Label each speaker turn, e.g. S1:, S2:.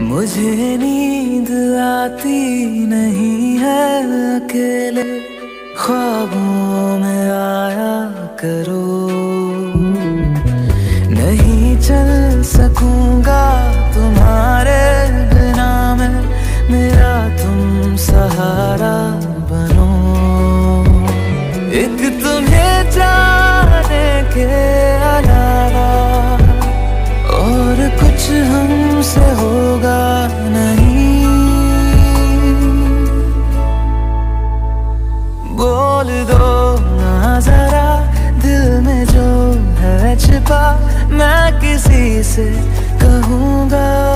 S1: मुझे नींद आती नहीं है, अकेले ख्वाबों में आया करो। नहीं चल सकूंगा तुम्हारे बिना मैं, मेरा तुम सहारा बनो। एक तुम्हें जाने के अलावा और कुछ हमसे होगा नहीं। बोल दो ना जरा दिल में जो है छिपा, मैं किसी से कहूँगा